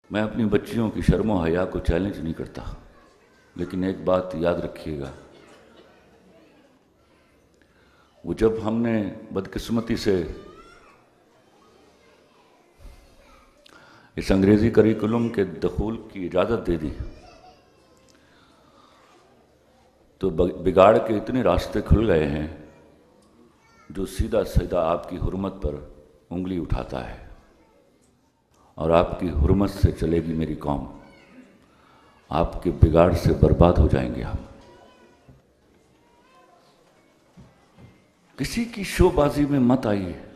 मैं अपनी बच्चियों की शर्म और हया को चैलेंज नहीं करता, लेकिन एक बात याद रखिएगा, वो जब हमने बदकिस्मती से इस अंग्रेजी करिकुलम के दखूल की इजाज़त दे दी तो बिगाड़ के इतने रास्ते खुल गए हैं जो सीधा सीधा आपकी हुर्मत पर उंगली उठाता है, और आपकी हुर्मत से चलेगी मेरी कौम, आपके बिगाड़ से बर्बाद हो जाएंगे हम। किसी की शोबाजी में मत आइए।